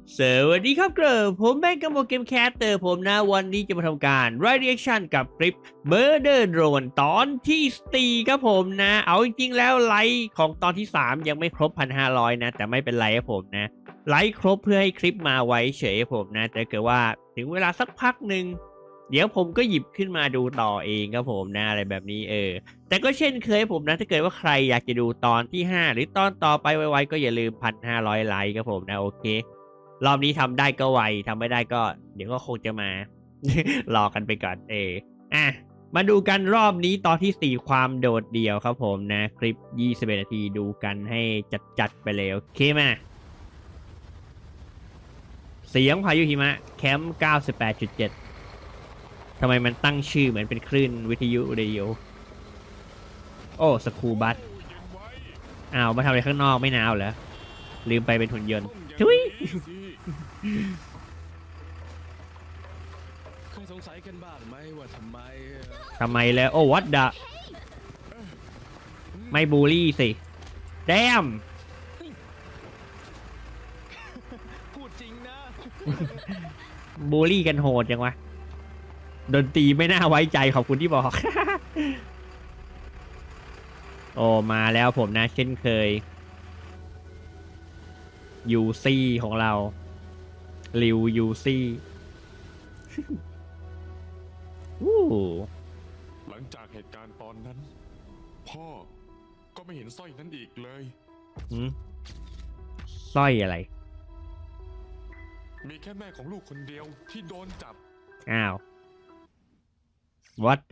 สวัสดีครับเกรอผมแบงก์กัมโมเกมแคสเตอร์ผมนะวันนี้จะมาทำการ reaction กับคลิป Murder Drone ตอนที่4ครับผมนะเอาจริงๆแล้วไลค์ของตอนที่3ยังไม่ครบ 1,500 นะแต่ไม่เป็นไรครับผมนะไลค์ครบเพื่อให้คลิปมาไว้เฉยผมนะแต่เกิดว่าถึงเวลาสักพักหนึ่งเดี๋ยวผมก็หยิบขึ้นมาดูต่อเองครับผมนะอะไรแบบนี้แต่ก็เช่นเคยผมนะถ้าเกิดว่าใครอยากจะดูตอนที่5หรือตอนต่อไปไวๆก็อย่าลืม 1,500 ไลค์ครับผมนะโอเครอบนี้ทำได้ก็ไวทำไม่ได้ก็เดี๋ยวก็คงจะมา รอกันไปก่อนอ่ะมาดูกันรอบนี้ตอนที่4ความโดดเดี่ยวครับผมนะคลิป21นาทีดูกันให้จัดไปเลยโอเคมาเสียงพายุหิมะแคมป์98.7ทำไมมันตั้งชื่อเหมือนเป็นคลื่นวิทยุเรดิโอโอ้สกูบัสอ้าวมาทำอะไรข้างนอกไม่หนาวเหรอลืมไปเป็นหุ่นยนต์ทุยเคยสงสัยกันบ้างไหมว่าทำไมแล้วโอ้วัดดะไม่บูลลี่สิแดมพูดจริงนะบูลลี่กันโหดจังวะดนตรีไม่น่าไว้ใจขอบคุณที่บอก โอ้มาแล้วผมนะเช่นเคยยูซี่ของเราริวยูซี่วู้หลังจากเหตุการณ์ตอนนั้น พ่อก็ไม่เห็นสร้อยนั้นอีกเลยหืมสร้อยอะไรมีแค่แม่ของลูกคนเดียวที่โดนจับอ้าววัดอะ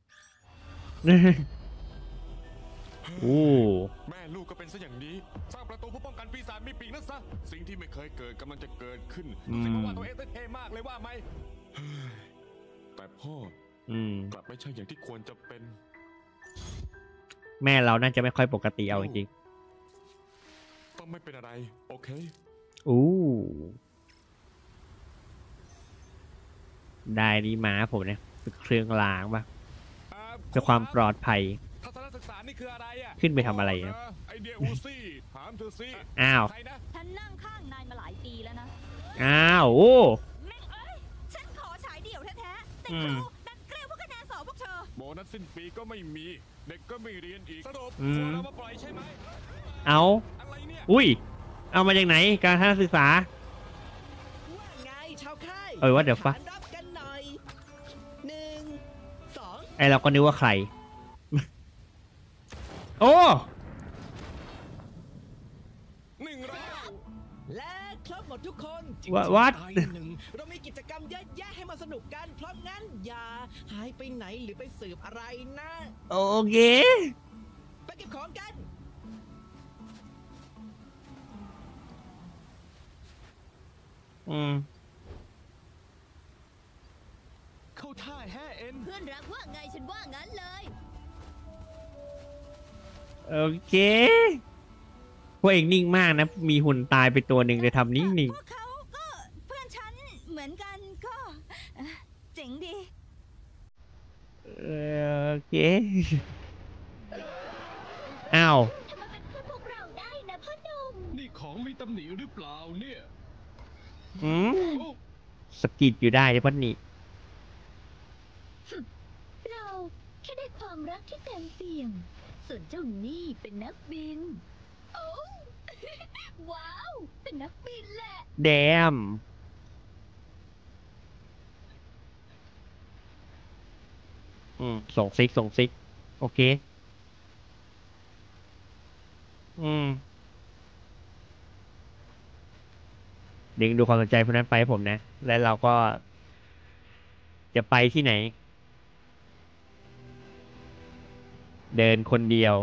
โอ้แม่ลูกก็เป็นซะอย่างนี้สร้างประตูเพื่อป้องกันปีศาจมีปีกนั่นซะสิ่งที่ไม่เคยเกิดกำลังจะเกิดขึ้นสิ่งว่าตัวเองเท่มากเลยว่าไหมแต่พ่อกลับไม่ใช่อย่างที่ควรจะเป็นแม่เราน่าจะไม่ค่อยปกติเอาจริงต้องไม่เป็นอะไรโอเคๆอู้ได้ดีมาผมเนี่ยเป็นเครื่องรางปะเพื่อความปลอดภัยทัศนศึกษานี่คืออะไรอ่ะขึ้นไปทำอะไรนะไอเดียอูซี่ถามเธอสิอ้าวใครนะฉันนั่งข้างนายมาหลายปีแล้วนะอ้าวโอ้แม่งเอ้ย ฉันขอฉายเดี่ยวแท้ๆแต่ครูดันเกลียวพวกคะแนนสอบพวกเธอโบนัสสิ้นปีก็ไม่มีเด็กก็ไม่เรียนอีกสรุปควรเอามาปล่อยใช่ไหมเอาอะไรเนี่ยอุ้ยเอามาจากไหนการทัศนศึกษาว่าไงชาวค่ายว่าเดี๋ยวฟักขานรับกันหน่อย1 2 ไอเราก็นึกว่าใคร โอ้และครบหมดทุกคนวัดตายหนึ่งเรามีกิจกรรมเยอะแยะให้มาสนุกกัน เพราะงั้นอย่าหายไปไหนหรือไปสืบอะไรนะโอเคไปเก็บของกันเข้าท่าแฮ่เอ็นเพื่อนรักว่าไงฉันว่างั้นเลยโอเคพวกเองนิ่งมากนะ มีหุ่นตายไปตัวหนึ่งแต่ทำนิ่งพวกเขาก็เพื่อนฉันเหมือนกันก็เจ๋งดีโอเค อ้าวทำไมเป็นเพื่อนพวกเราได้นะพ่อหนุ่มนี่ของมีตำหนิหรือเปล่าเนี่ยสกิดอยู่ได้เลยพันนี่เราแค่ได้ความรักที่เต็มเปี่ยม ส่วนเจ้านี่เป็นนักบิน โอ้ ว้าว เป็นนักบินแหละแดมส่งซิก โอเค ดึงดูความสนใจพวกนั้นไปให้ผมนะ แล้วเราก็ จะไปที่ไหน เดินคนเดียว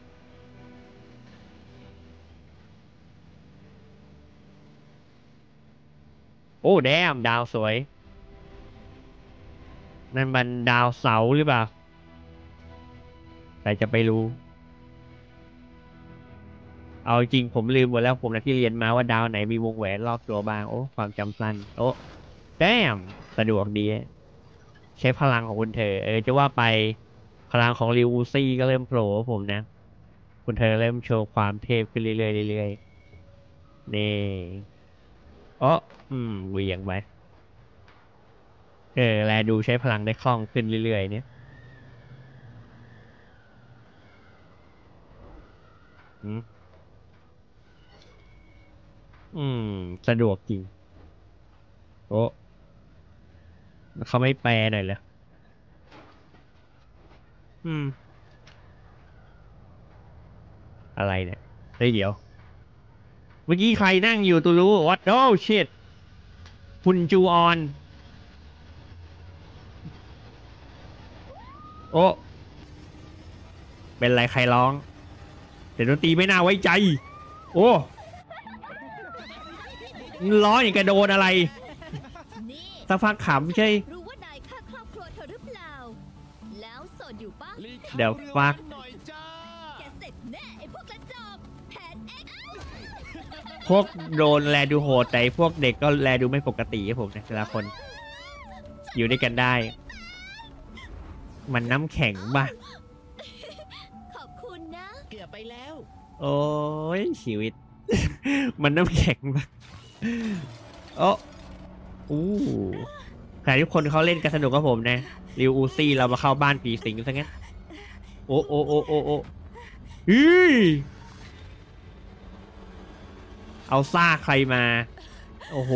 โอ้แดมดาวสวย นั่นมันดาวเสาร์หรือเปล่า แต่จะไปรู้ เอาจริงผมลืมหมดแล้วผมนะที่เรียนมาว่าดาวไหนมีวงแหวนรอบตัวบ้าง โอ้ความจำสั้น โอ้แดมสะดวกดีใช้พลังของคุณเธอจะว่าไปพลังของริวซี่ก็เริ่มโผล่ผมนะ คุณเธอเริ่มโชว์ความเทพขึ้นเรื่อยๆนี่อ๋อเหวี่ยงไปแลดูใช้พลังได้คล่องขึ้นเรื่อยๆเนี่ยสะดวกจริงโอ้เขาไม่แปลหน่อยเหรออะไรเนี่ยเฮ้ยเดี๋ยวเมื่อกี้ใครนั่งอยู่ตัวรู้วัดโอ้ชิตคุณจูออนโอ้เป็นไรใครร้องเสียงดนตรีไม่น่าไว้ใจโอ้ร้องอย่างกระโดนอะไรนี่สักพักขำใช่รู้ว่านายฆ่าครอบครัวเธอหรือเปล่า แล้วโสดอยู่ปะลีกเดี๋ยวฟักหน่อยจ้าแกเสร็จแน่ไอ้พวกกระจอกแผนเอ็กซ์พวกโดนแลดูโหดแต่พวกเด็กก็แลดูไม่ปกติครับผมนะแต่ละคนอยู่ด้วยกันได้ มันน้ำแข็งป่ะขอบคุณนะเกือบไปแล้วโอ้ยชีวิต มันน้ำแข็งป่ะโอ้อู้แต่ทุกคนเขาเล่นกันสนุกกับผมนะริวอูซี่เรามาเข้าบ้านผีสิงซะงั้นโอ้โอ้โอ้โอ้โอ้เอาซ่าใครมาโอ้โห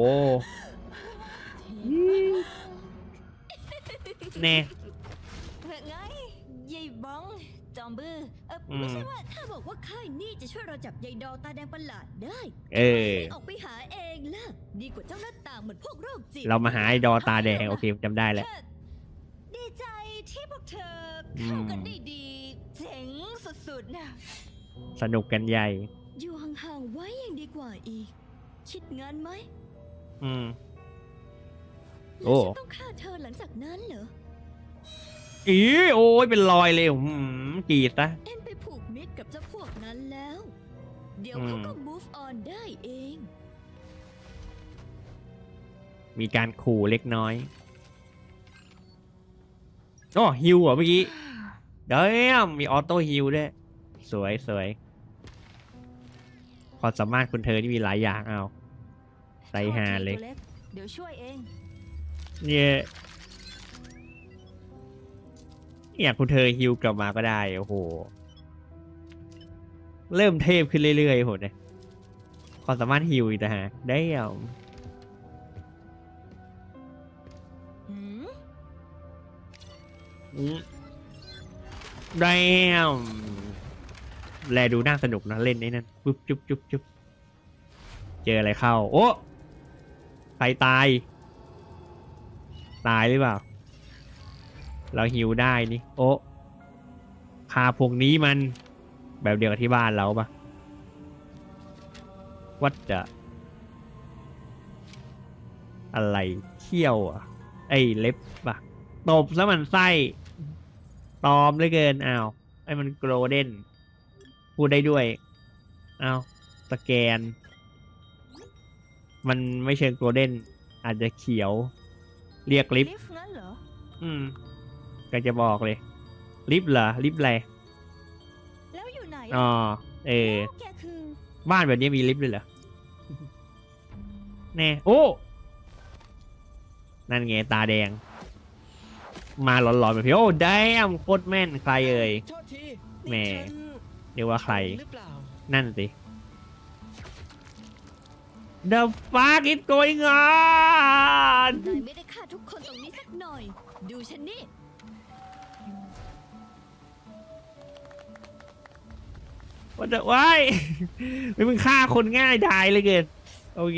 แน่ไงยายบ้องจอมบื้อไม่ใช่ว่าถ้าบอกว่าค่ายนี่จะช่วยเราจับยายดอตาแดงประหลาดได้ออกไปหาเองล่ะดีกว่าเจ้าหน้าต่างเหมือนพวกโรคจิตเรามาหาไอ้ดอตาแดงโอเคจำได้แล้วดีใจที่พวกเธอเข้ากันได้ดีเจ๋งสุดๆนะสนุกกันใหญ่อยู่ห่างๆไว้ยังดีกว่าอีก คิดงั้นไหมโอ้แล้วฉันต้องฆ่าเธอหลังจากนั้นเหรอโอ้ยเป็นรอยเลยกรีดซะเอ็นไปผูกมิตรกับเจ้าพวกนั้นแล้ว เดี๋ยวเขาก็ move on ได้เองมีการขู่เล็กน้อยอ๋อฮิวเหรอเมื่อกี้เดี๋ยวมีออโต้ฮิวด้วยสวยสวยความสามารถคุณเธอที่มีหลายอย่างเอาใส่หาเลยเดี๋ยวช่วยเองเนี่ยอยากคุณเธอฮิวกลับมาก็ได้โอ้โหเริ่มเทพขึ้นเรื่อยๆโหเนี่ยความสามารถฮิวอีกนะฮะได้เอาได้แลดูน่าสนุกนะเล่นไอ้นั่นปุ๊บจุ๊บจุ๊บจุ๊บเจออะไรเข้าโอ้ใครตายหรือเปล่าเราหิวได้นี่โอ้คาพวกนี้มันแบบเดียวกับที่บ้านเราปะวัดจะอะไรเขี้ยวอ่ะเล็บปะตบแล้วมันไส้ตอมเหลือเกินอ้าวมันโกลเด้นพูดได้ด้วยอ้าวสแกนมันไม่เชิงโกลเด้นอาจจะเขียวเรียกลิฟต์งั้นเหรอก็จะบอกเลยลิฟต์เหรอลิฟต์อะไรแล้วอยู่ไหนอ๋อแกคือบ้านแบบนี้มีลิฟต์ด้วยเหรอแน่โอ้นั่นไงตาแดงมาหลอนๆแบบพี่โอ้ได้โคตรแม่นใครเอ่ยโทษทีแหมนี่ฉันเรียกว่าใครหรือเปล่านั่นสิ The fuck is going on นายไม่ได้ฆ่าทุกคนตรงนี้สักหน่อย ดูฉันนี่ว่าจะว้ายไม่มึงฆ่าคนง่ายดายเลยเกินโอเค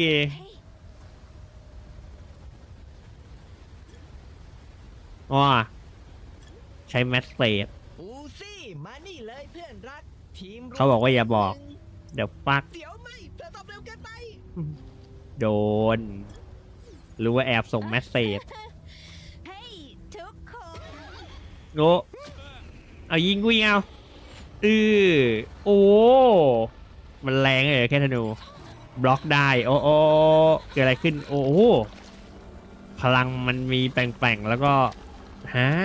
อ๋อใช้แมสเซจอูซี่มานี่เลยเพื่อนรักทีมเขาบอกว่าอย่าบอก เดี๋ยวปักเดี๋ยวไม่เธอตอบเร็วเกินไปโดนหรือว่าแอบส่งแมสเซจเฮ้ยทุกคนโง่เอายิงกูยิงเอาโอ้มันแรงเลยแค่ธนูบล็อกได้โอ้เกิดอะไรขึ้นโอ้พลังมันมีแปลงๆแล้วก็ฮะ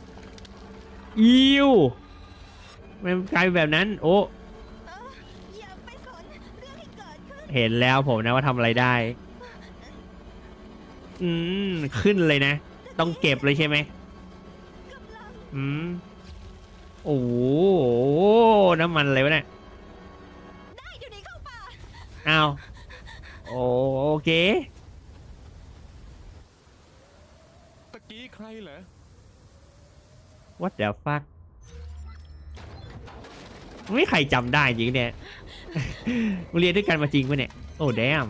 มันกลายเป็นแบบนั้นโอ้อย่าไปสนเรื่องที่เกิดขึ้นเห็นแล้วผมนะว่าทำอะไรได้ขึ้นเลยนะ ต้องเก็บเลยใช่ไหมโอ้โหน้ำมันอะไรวะเนี่ยได้เดี๋ยวนี้เข้าป่าอ้าวโอเคตะกี้ใครเหรอ What the fuck ไม่ใครจำได้จริงเนี่ยเรียนด้วยกันมาจริงปะเนี่ยโอ้แดม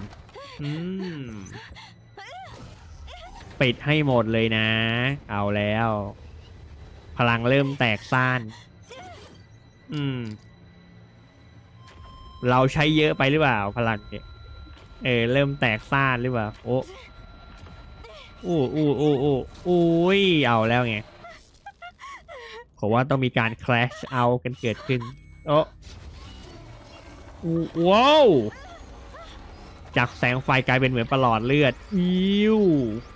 ปิดให้หมดเลยนะเอาแล้วพลังเริ่มแตกซ่านเราใช้เยอะไปหรือเปล่าพลังเนี่ยเริ่มแตกซ่านหรือเปล่าโอ้อุ้ยเอาแล้วไงผมว่าต้องมีการ crash out กันเกิดขึ้นโอ้ว้าวจากแสงไฟกลายเป็นเหมือนประหลอดเลือดอิว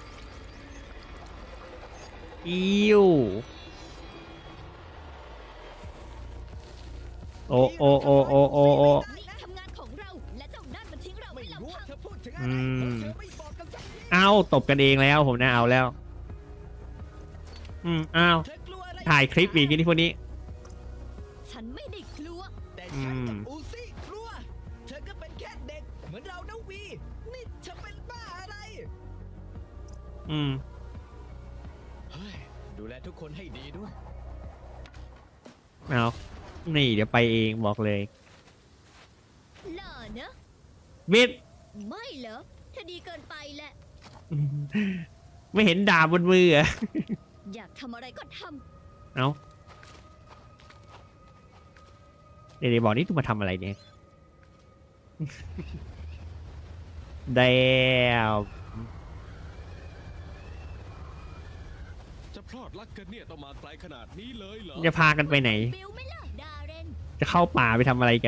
โอ้ทำงานของเราและเจ้านั่นมันทิ้งเราไม่ไม่รู้ลำพังเธอพูดถึงอะไรเพราะเธอไม่บอกกันสักทีเอาตบกันเองแล้วผมนะเอาแล้วอ้าวเธอกลัวอะไรถ่ายคลิปอีกที่พวกนี้ฉันไม่ได้กลัวแต่ฉันกับอูซี่กลัว เธอก็เป็นแค่เด็กเหมือนเรานะวี นี่เธอเป็นบ้าอะไร เฮ้ย ดูแลทุกคนให้ดีด้วยเอานี่เดี๋ยวไปเองบอกเลยหล่อเนอะบิดไม่เหรอเธอดีเกินไปแหละไม่เห็นดาบบนมือเหรออยากทำอะไรก็ทเอาเดี๋ยวบอกนี่tuมาทำอะไรเนี่ยเดี๋ยวจะพลอดรักกันเนี่ยต้องมาไกลขนาดนี้เลยเหรอจะพากันไปไหนำบิวไม่ล่ะดาเรนจะเข้าป่าไปทำอะไรกัน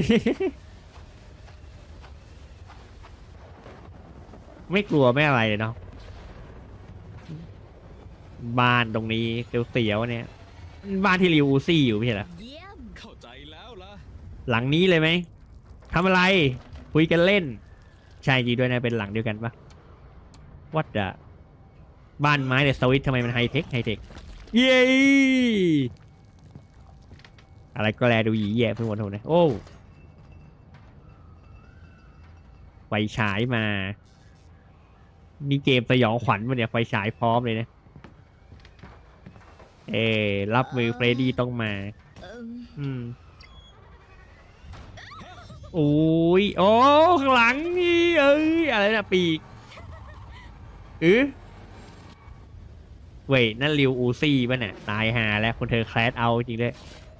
ไม่กลัวไม่อะไรเลยเนาะบ้านตรงนี้เสียวๆเนี่ยบ้านที่ริวอูซี่อยู่ไม่ใช่เหรอเยี่ยมเข้าใจแล้วล่ะหลังนี้เลยไหมทำอะไรคุยกันเล่นใช่จริงด้วยนะเป็นหลังเดียวกันปะวัดอะบ้านไม้แต่สวิตทำไมมันไฮเทคเย้อะไรก็แลดูหยีแย่เพื่อนวันทุนนะโอ้ไฟฉายมานี่เกมสยองขวัญมาเนี่ยไฟฉายพร้อมเลยนะรับมือเฟรดดี้ต้องมา โอ้ยโอ้ข้างหลังนี่อะไรนะปีกเว้ยนั่นริวอูซี่ป่ะเนี่ยตายหาแล้วคนเธอแคลสเอาจริงด้วย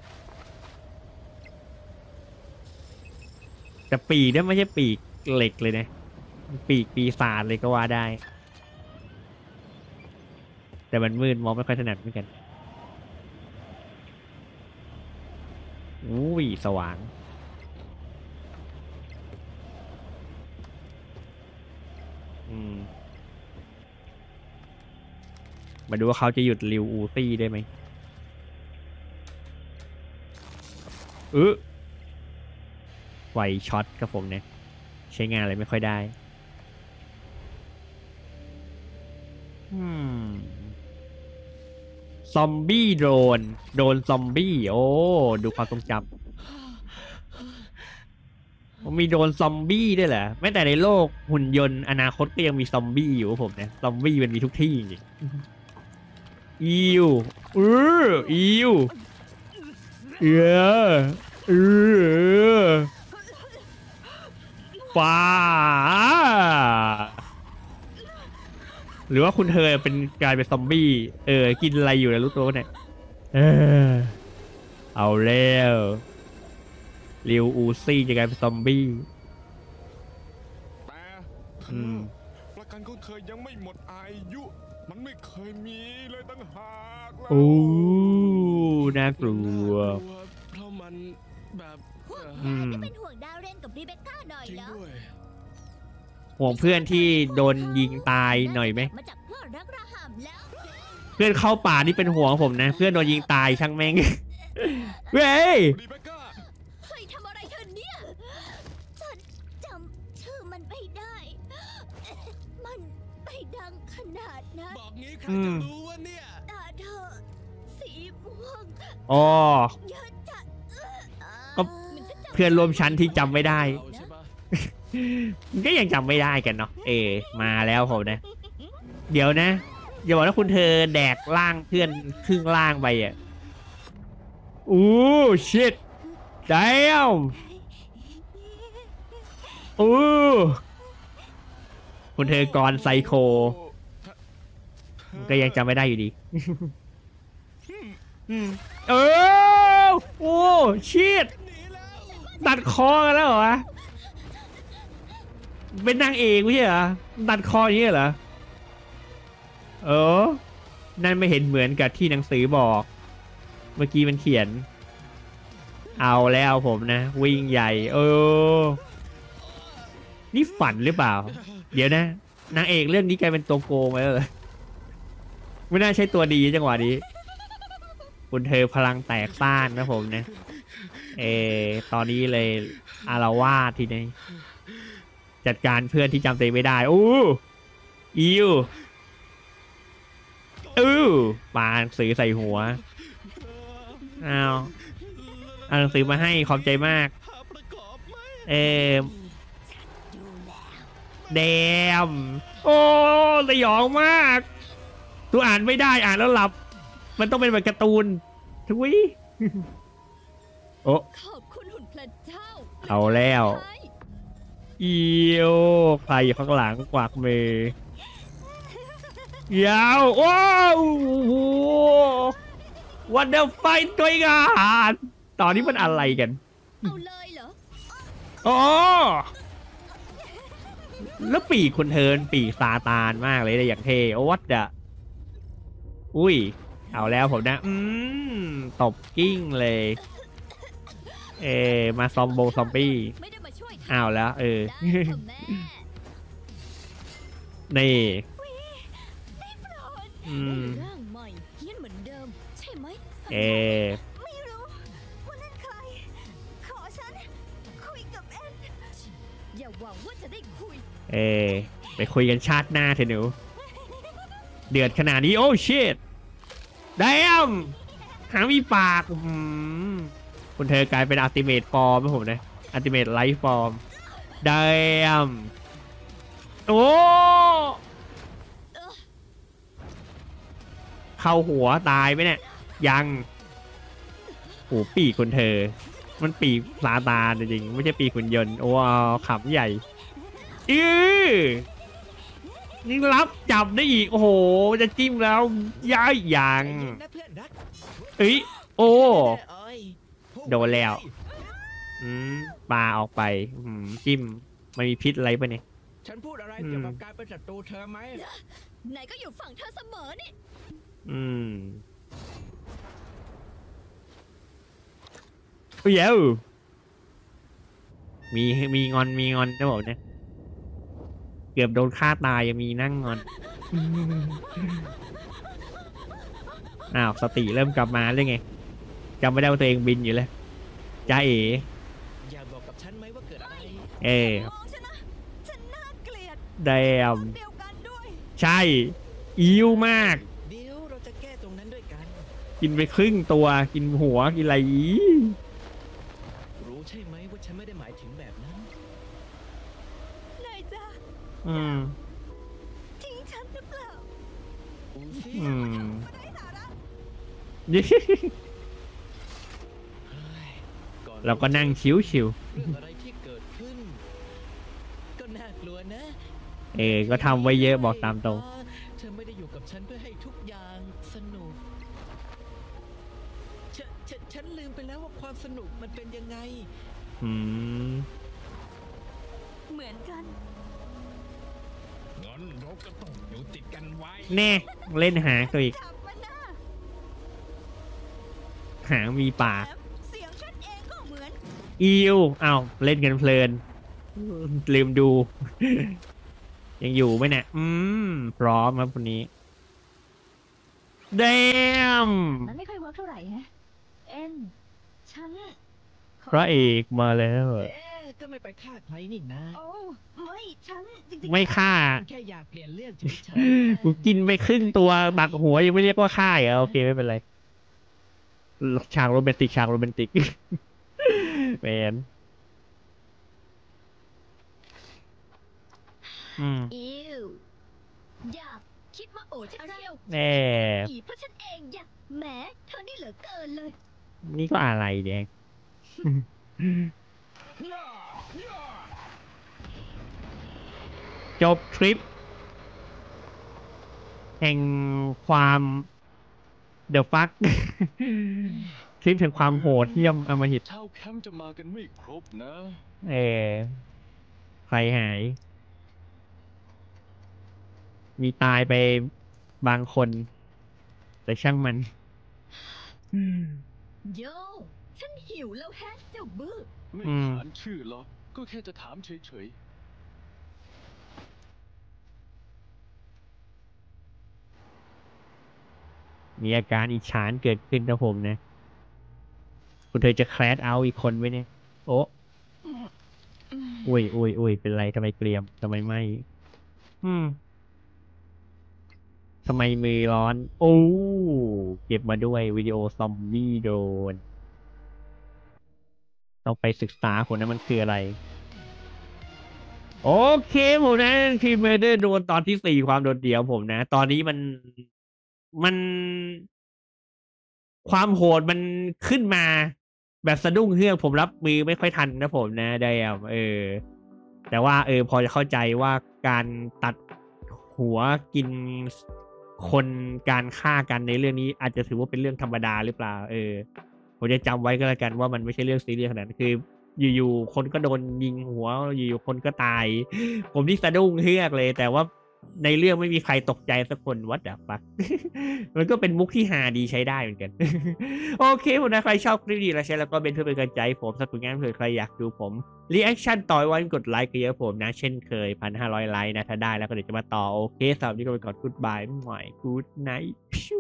แต่ปีกเนี่ยไม่ใช่ปีกเหล็กเลยนะปีกปีศาจเลยก็ว่าได้แต่มันมืดมองไม่ค่อยถนัดเหมือนกันอุ้ยสว่างมาดูว่าเขาจะหยุดริวอูซี่ได้ไหมไฟช็อตครับผมเนี่ยใช้งานอะไรไม่ค่อยได้ซอมบี้โดนซอมบี้โอ้ดูความทรงจำมีโดนซอมบี้ด้วยเหรอแม้แต่ในโลกหุ่นยนต์อนาคตก็ยังมีซอมบี้อยู่ผมเนี่ยซอมบี้มันมีทุกที่จริงอิวป้าหรือว่าคุณเธอเป็นกลายเป็นซอมบี้กินอะไรอยู่นะรู้ตัวเนี่ยเอาแล้วริวอูซี่จะกลายเป็นซอมบี้แต่ประกันของเธอยังไม่หมดอายุมันไม่เคยมีเลยตั้งหากแล้วโอ้น่ากลัวเพราะมันแบบไม่เป็นห่วงดาเรนกับรีเบคก้าหน่อยจริงเหรอด้วยห่วงเพื่อนที่โดนยิงตายหน่อยไหมมาจากพ่อรักระหำแล้วเพื่อนเข้าป่านี่เป็นห่วงผมนะเพื่อนโดนยิงตายช่างแม่ง เว้ยรีเบคก้าเฮ้ยทำอะไรเธอเนี่ย ฉันจำชื่อมันไม่ได้ มันไม่ได้งขนาดนั้นบอกงี้ใครจะรู้วะเนี่ยตาเธอสีม่วงอ๋อเยอะจัดก็ เพื่อนร่วมชั้นที่จำไม่ได้เอาใช่ปะก็ยังจำไม่ได้กันเนาะมาแล้วผมนะ เดี๋ยวนะอย่าบอกว่าคุณเธอแดกล่างเพื่อนครึ่งล่างไปอ่ะอู้ชิตdamn อู้คุณเธอกรไซโค ก็ยังจำไม่ได้อยู่ดี เออโอ้ชิตตัดคอกันแล้วเหรอวะเป็นนางเอกไม่ใช่เหรอตัดคออย่างนี้เหรอนั่นไม่เห็นเหมือนกับที่หนังสือบอก เมื่อกี้มันเขียน เอาแล้วผมนะ วิ่งใหญ่นี่ฝันหรือเปล่า เดี๋ยวนะนางเอกเรื่องนี้กลายเป็นตัวโกงไปแล้วเหรอไม่น่าใช่ตัวดีจังหวะนี้คุณเธอพลังแตกซ่านนะผมนะตอนนี้เลยอารวาสทีนี้จัดการเพื่อนที่จำตัวเองไม่ได้อิวปาหนังสือใส่หัวเอาหนังสือมาให้ขอบใจมากเดมสยองมากตัวอ่านไม่ได้อ่านแล้วหลับมันต้องเป็นแบบการ์ตูนทุยขอบคุณหุ่นพระเจ้าเอาแล้วใครอยู่ข้างหลังกวากมือยาวว้าววันเดอร์ไฟตัวงานตอนนี้มันอะไรกันเอาเลยเหรอแล้วปีกคุณเทินปีกซาตานมากเลยอย่างเท่วัดอะอุ้ยเอาแล้วผมนะตบกิ้งเลยมาซอมบี้ไม่ได้มาช่วยอ้าวแล้วได้ค่ะแม่นี่ได้โปรด ร่างใหม่เฮี้ยนเหมือนเดิม ใช่ไหมไม่รู้ว่านั่นใคร ขอฉันคุยกับแอนอย่าหวังว่าจะได้คุยไปคุยกันชาติหน้าเถอะหนูเดือดขนาดนี้โอ้ชิตdamnหามีปากคุณเธอกลายเป็นอัลติเมทฟอร์มนะผมนะอัลติเมทไลฟ์ฟอร์มdamn เข้าหัวตายไหมเนี่ยยังปีกคุณเธอมันปีกซาตานจริงๆไม่ใช่ปีกขุนยนต์ขำใหญ่นี่รับจับได้อีกโอ้โหจะจิ้มแล้วย้ายอย่างโดนแล้วปลาออกไปจิ้มมันมีพิษอะไรปะเนี่ยฉันพูดอะไรเกี่ยวกับการเป็นศัตรูเธอไหมไหนก็อยู่ฝั่งเธอเสมอนี่เย้มีงอนนะบอกเนี่ยเกือบโดนฆ่าตายยังมีนั่งงอนอ้าวสติเริ่มกลับมาเลยไงจำไม่ได้ว่าตัวเองบินอยู่เลยจ้าอย่าบอกกับฉันไหมว่าเกิดอะไรมองฉันนะฉันน่าเกลียดแดมเดียวกันด้วยใช่อิวมากเดี๋ยวเราจะแก้ตรงนั้นด้วยกันกินไปครึ่งตัวกินหัวกินอะไรรู้ใช่ไหมว่าฉันไม่ได้หมายถึงแบบนั้นนายจ๊ะทิ้งฉันหรือเปล่าไม่ได้สาระเราก็นั่งชิวเรื่องอะไรที่เกิดขึ้นก็น่ากลัวนะก็ทำไว้เยอะบอกตามตรงเธอไม่ได้อยู่กับฉันเพื่อให้ทุกอย่างสนุกฉันลืมไปแล้วว่าความสนุกมันเป็นยังไงเหมือนกันงั้นเราก็ต้องอยู่ติดกันไว้แน่เล่นหางตัวอีกหางมีปากเสียงฉันเองก็เหมือนอ้าวเล่นกันเพลินลืมดู ยังอยู่ไหมเนี่ยพร้อมครับวันนี้damn มันไม่ค่อยเวิร์กเท่าไหร่ฮะฉันพระเอกมาแล้วก็ไม่ไปฆ่าใครนี่นะโอ้ไม่ฉันจริงๆไม่ฆ่าแค่อยากเปลี่ยนเรื่องเฉยกูกินไปครึ่งตัวบักหัวยังไม่เรียกว่าฆ่าเหรอโอเคไม่เป็นไรฉากโรแมนติกฉากโรแมนติก แมนอิวอยากคิดว่าโอ้ฉันเที่ยวแน่อีเพราะฉันเองอยากแหมเธอนี่เหลือเกินเลยนี่ก็อะไรแดง จบทริป แห่งความเดอะฟัก ทริปแห่งความโหดเหี้ยมอำมหิตชาวแคมป์จะมากันไม่ครบนะเออใครหาย มีตายไปบางคน แต่ช่างมันโยฉันหิวแล้วแฮะเจ้าบื้อไม่ขานชื่อหรอกก็แค่จะถามเฉยมีอาการอิจฉาเกิดขึ้นนะผมนะ คุณเธอจะแคลสเอาอีกคนไว้เนี่ย โอ้อุ้ยเป็นไรทำไมเกรียมทำไมไม่ทำไมมือร้อน โอ้เก็บมาด้วยวิดีโอซอมบี้โดน ต้องไปศึกษาคนนั้นมันคืออะไร โอเคผมนะคือเมเดอร์โดนตอนที่ 4ความโดดเดี่ยวผมนะ ตอนนี้มันความโหดมันขึ้นมาแบบสะดุ้งเฮือกผมรับมือไม่ค่อยทันนะผมนะได้แต่ว่าพอจะเข้าใจว่าการตัดหัวกินคนการฆ่ากันในเรื่องนี้อาจจะถือว่าเป็นเรื่องธรรมดาหรือเปล่าผมจะจำไว้ก็แล้วกันว่ามันไม่ใช่เรื่องซีเรียสขนาดนั้นคืออยู่ๆคนก็โดนยิงหัวอยู่ๆคนก็ตาย ผมนี่สะดุ้งเฮือกเลย แต่ว่าในเรื่องไม่มีใครตกใจสักคนวัดอะปัก มันก็เป็นมุกที่ฮาดีใช้ได้เหมือนกัน โอเคผมนะใครชอบคลิปดีแล้วใช่แล้วก็เป็นเพื่อเป็นกำลังใจผมสนับสนุนงานเผื่อใครอยากดูผมรีแอคชั่นต่อไว้กดไลค์กันเยอะผมนะเช่นเคย 1,500 ไลค์นะถ้าได้แล้วก็เดี๋ยวจะมาต่อโอเคสำหรับวันนี้ก็ไปก่อนกู๊ดบายหม่อยกู๊ดไนท์